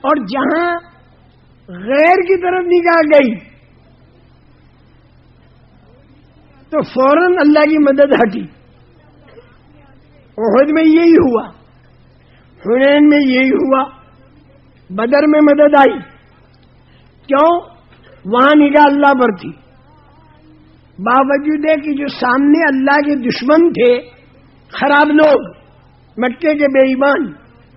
اور جہاں غیر کی طرف نگاہ گئی تو فوراً اللہ کی مدد ہٹی. احد میں یہی ہوا, حنین میں یہی ہوا, بدر میں مدد آئی. کیوں؟ وہاں نگاہ اللہ پر تھی. باوجود ہے کہ جو سامنے اللہ کے دشمن تھے, خراب لوگ, مکے کے بے ایمان,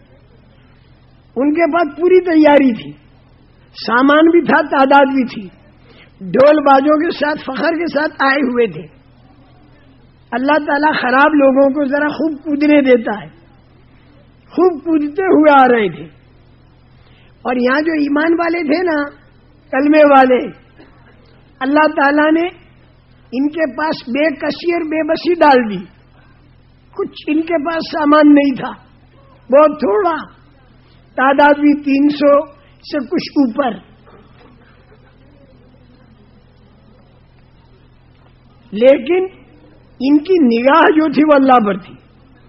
ان کے پاس پوری تیاری تھی, سامان بھی تھا, تعداد بھی تھی, ڈھول بازوں کے ساتھ فخر کے ساتھ آئے ہوئے تھے. اللہ تعالیٰ خراب لوگوں کو ذرا خوب کودنے دیتا ہے, خوب کودتے ہوئے آ رہے تھے. اور یہاں جو ایمان والے تھے نا, کلمے والے, اللہ تعالیٰ نے ان کے پاس بے کسی اور بے بسی ڈال دی. کچھ ان کے پاس سامان نہیں تھا, بہت تھوڑا, تعداد بھی 300 سے کچھ اوپر. لیکن ان کی نگاہ جو تھی وہ اللہ پر تھی,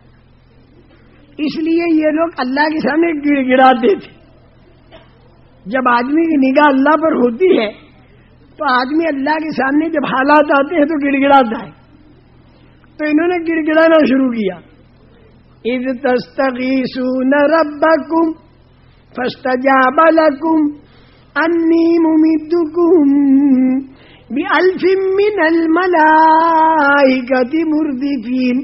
اس لیے یہ لوگ اللہ کے سامنے گڑ گڑاتے تھے. جب آدمی کی نگاہ اللہ پر ہوتی ہے تو آدمی اللہ کے سامنے جب حالات آتے ہیں تو گڑ گڑاتا ہے. تو انہوں نے گڑ گڑانا شروع کیا. اذ تستغیثون ربکم فاستجاب لکم انی ممدکم بِأَلْفٍ مِّنَ الْمَلَائِكَةِ مُرْدِفِينَ.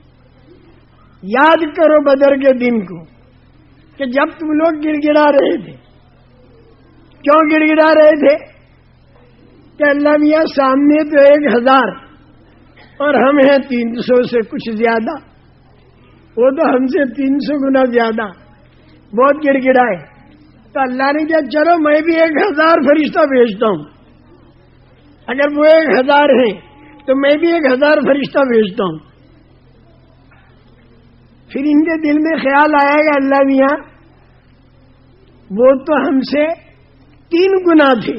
یاد کرو بدر کے دن کو کہ جب تم لوگ گڑ گڑا رہے تھے. کیوں گڑ گڑا رہے تھے؟ کہ اللہ میاں سامنے تو 1000 اور ہم ہیں 300 سے کچھ زیادہ, وہ تو ہم سے 300 گنا زیادہ. بہت گڑ گڑائے تو اللہ نے کہا چلو میں بھی 1000 فرشتہ بھیجتا ہوں. اگر وہ 1000 ہیں تو میں بھی 1000 فرشتہ بھیجتا ہوں. پھر ان کے دل میں خیال آیا کہ اللہ میاں وہ تو ہم سے 3 گنا تھے.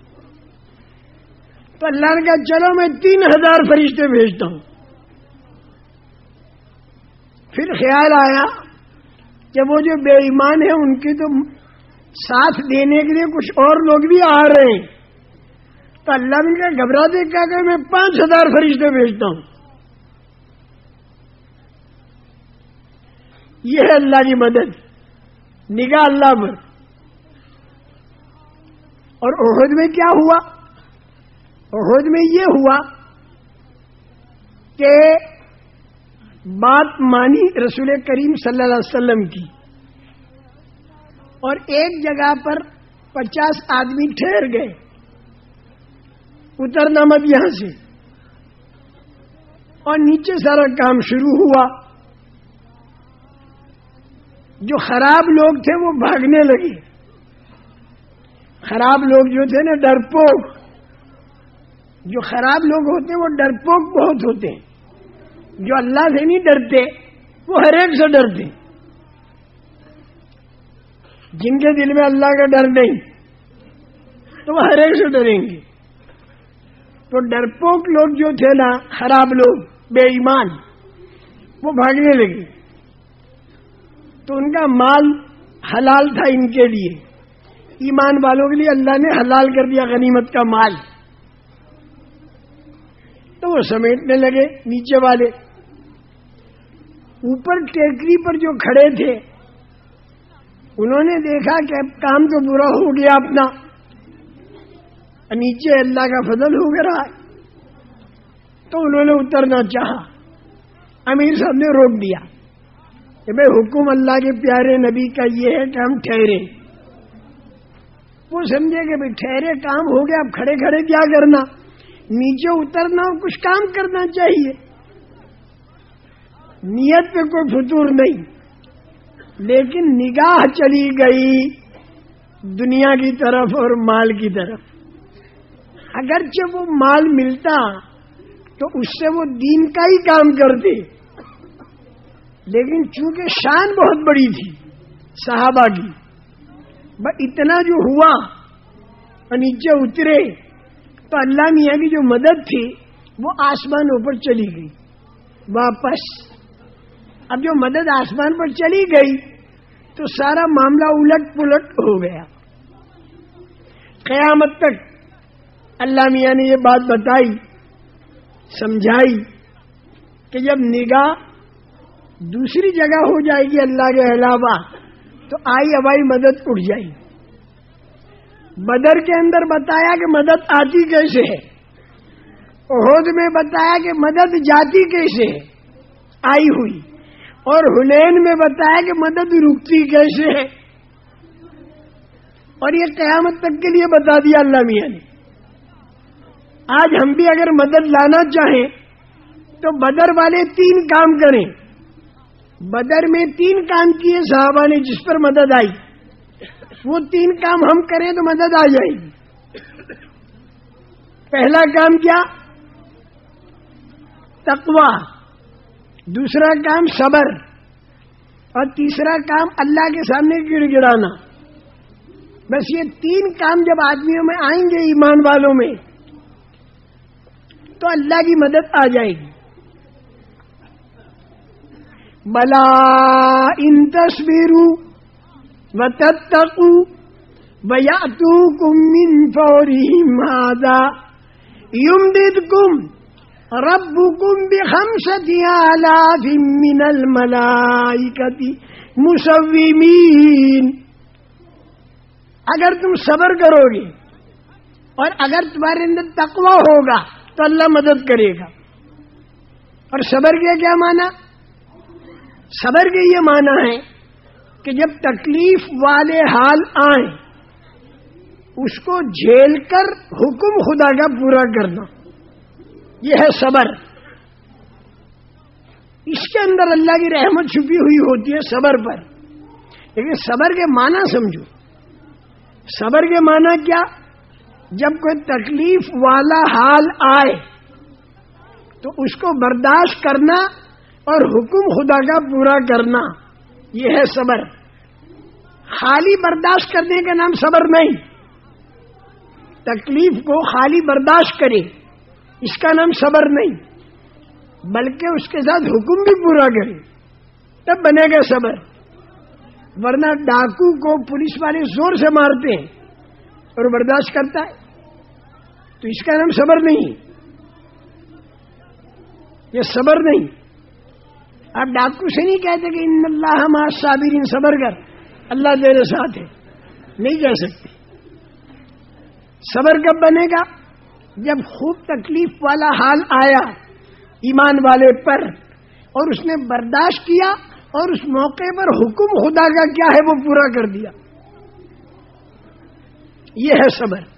تو اللہ نے کہا چلو میں 3000 فرشتے بھیجتا ہوں. پھر خیال آیا کہ وہ جو بے ایمان ہیں ان کے تو ساتھ دینے کے لیے کچھ اور لوگ بھی آ رہے ہیں. تو اللہ نے کہا گھبراتے کیا کہ میں 5000 فرشتے بھیجتا ہوں. یہ ہے اللہ کی مدد, نگاہ اللہ پر. اور احد میں کیا ہوا؟ احد میں یہ ہوا کہ بات مانی رسول کریم صلی اللہ علیہ وسلم کی, اور ایک جگہ پر 50 آدمی ٹھہر گئے, اترنا مت یہاں سے, اور نیچے سارا کام شروع ہوا. جو خراب لوگ تھے وہ بھاگنے لگے. خراب لوگ جو تھے نا ڈرپوک, جو خراب لوگ ہوتے ہیں وہ ڈرپوک بہت ہوتے ہیں. جو اللہ سے نہیں ڈرتے وہ ہر ایک سے ڈرتے. جن کے دل میں اللہ کا ڈر نہیں تو وہ ہر ایک سے ڈریں گے. تو ڈرپوک لوگ جو تھے نا, خراب لوگ, بے ایمان, وہ بھاگنے لگے. تو ان کا مال حلال تھا ان کے لیے, ایمان والوں کے لیے اللہ نے حلال کر دیا غنیمت کا مال. تو وہ سمیٹنے لگے نیچے والے. اوپر ٹیکری پر جو کھڑے تھے انہوں نے دیکھا کہ اب کام تو برا ہو گیا اپنا, نیچے اللہ کا فضل ہو گیا ہے. تو انہوں نے اترنا چاہا. امیر صاحب نے روک دیا کہ بھائی حکم اللہ کے پیارے نبی کا یہ ہے کہ ہم ٹھہرے. وہ سمجھے کہ بھائی ٹھہرے, کام ہو گیا, اب کھڑے کھڑے کیا کرنا, نیچے اترنا اور کچھ کام کرنا چاہیے. نیت پہ کوئی فطور نہیں, لیکن نگاہ چلی گئی دنیا کی طرف اور مال کی طرف. اگرچہ وہ مال ملتا تو اس سے وہ دین کا ہی کام کرتے, لیکن چونکہ شان بہت بڑی تھی صحابہ کی, بس اتنا جو ہوا اور نیچے اترے تو اللہ میاں کی جو مدد تھی وہ آسمانوں پر چلی گئی واپس. اب جو مدد آسمان پر چلی گئی تو سارا معاملہ الٹ پلٹ ہو گیا. قیامت تک اللہ میاں نے یہ بات بتائی، سمجھائی کہ جب نگاہ دوسری جگہ ہو جائے گی اللہ کے علاوہ تو آئی ہوائی مدد اٹھ جائے گی. بدر کے اندر بتایا کہ مدد آتی کیسے ہے، احد میں بتایا کہ مدد جاتی کیسے ہے، آئی ہوئی، اور حنین میں بتایا کہ مدد رکتی کیسے ہے. اور یہ قیامت تک کے لیے بتا دیا اللہ میاں نے. آج ہم بھی اگر مدد لانا چاہیں تو بدر والے 3 کام کریں. بدر میں 3 کام کیے صحابہ نے جس پر مدد آئی، وہ 3 کام ہم کریں تو مدد آ جائے گی. پہلا کام کیا؟ تقوی. دوسرا کام صبر. اور تیسرا کام اللہ کے سامنے گڑ گڑانا. بس یہ 3 کام جب آدمیوں میں آئیں گے، ایمان والوں میں، تو اللہ کی مدد آ جائے گی. بلا ان تصبروا وتتقوا ويأتوكم من فورهم هذا يمددكم ربكم ب5,000 من الملائكة مسومين. اگر تم صبر کرو گے اور اگر تمہارے اندر تقوی ہوگا تو اللہ مدد کرے گا. اور صبر کے کیا معنی؟ صبر کے یہ معنی ہے کہ جب تکلیف والے حال آئیں اس کو جھیل کر حکم خدا کا پورا کرنا، یہ ہے صبر. اس کے اندر اللہ کی رحمت چھپی ہوئی ہوتی ہے صبر پر. لیکن صبر کے معنی سمجھو. صبر کے معنی کیا؟ جب کوئی تکلیف والا حال آئے تو اس کو برداشت کرنا اور حکم خدا کا پورا کرنا، یہ ہے صبر. خالی برداشت کرنے کا نام صبر نہیں. تکلیف کو خالی برداشت کرے اس کا نام صبر نہیں، بلکہ اس کے ساتھ حکم بھی پورا کرے تب بنے گا صبر. ورنہ ڈاکو کو پولیس والے زور سے مارتے ہیں اور برداشت کرتا ہے تو اس کا نام صبر نہیں، یہ صبر نہیں. آپ ڈاکو سے نہیں کہتے کہ ان اللہ مع الصابرین، صبر کر اللہ تیرے ساتھ ہے، نہیں کہہ سکتے. صبر کب بنے گا؟ جب خوب تکلیف والا حال آیا ایمان والے پر اور اس نے برداشت کیا اور اس موقع پر حکم خدا کا کیا ہے وہ پورا کر دیا، یہ ہے صبر.